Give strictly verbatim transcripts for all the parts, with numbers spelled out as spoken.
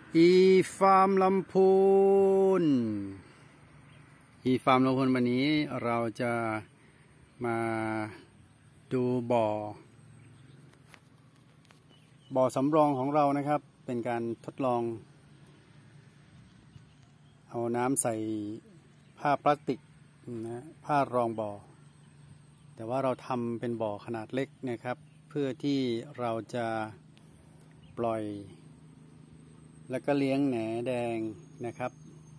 อีฟาร์มลำพูนอีฟาร์มลำพูนวันนี้เราจะมาดูบ่อบ่อสำรองของเรานะครับเป็นการทดลองเอาน้ำใส่ผ้าพลาสติกนะผ้ารองบ่อแต่ว่าเราทำเป็นบ่อขนาดเล็กนะครับเพื่อที่เราจะปล่อยแล้วก็เลี้ยงแหนแดงนะครับ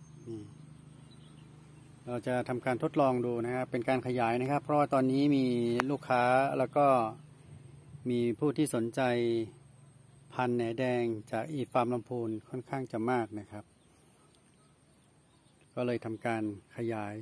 เราจะทำการทดลองดูนะครับเป็นการขยายนะครับเพราะว่าตอนนี้มีลูกค้าแล้วก็มีผู้ที่สนใจพันธุ์แหนแดงจากอีฟาร์มลำพูนค่อนข้างจะมากนะครับก็เลยทำการขยาย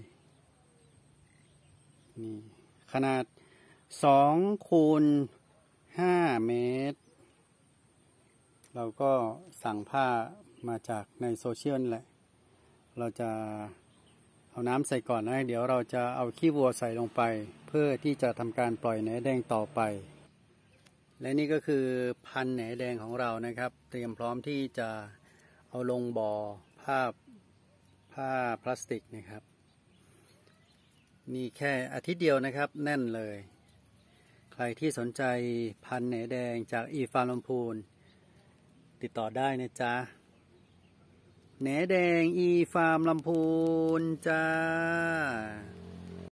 นี่ขนาดสองคูณห้าเมตรเราก็สั่งผ้ามาจากในโซเชียลแหละเราจะเอาน้ำใส่ก่อนนะเดี๋ยวเราจะเอาขี้วัวใส่ลงไปเพื่อที่จะทำการปล่อยแหนแดงต่อไปและนี่ก็คือพันธุ์แหนแดงของเรานะครับเตรียมพร้อมที่จะเอาลงบ่อผ้าผ้าพลาสติกนะครับนี่แค่อาทิตย์เดียวนะครับแน่นเลยใครที่สนใจพันธุ์แหนแดงจากอีฟาร์มลำพูนติดต่อได้นะจ๊ะแหนแดงอีฟาร์มลำพูนจ้า